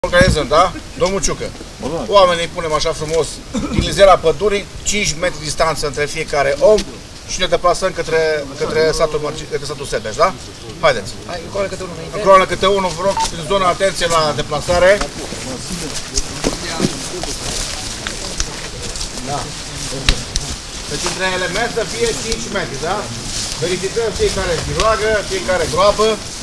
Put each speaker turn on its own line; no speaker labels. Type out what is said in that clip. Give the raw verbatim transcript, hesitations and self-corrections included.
Organizăm, da? Domnul Ciucă. Oamenii punem așa frumos din lizera pădurii, cinci metri distanță între fiecare om și ne deplasăm către, către satul, către satul Sebeș, da? Haideți.
Hai, încolo câte unul.
Încolo câte unul, vă rog, în zona, atenție la deplasare. Da. Deci între elemente să fie cinci metri, da? Verificăm fiecare birogă, fiecare groapă.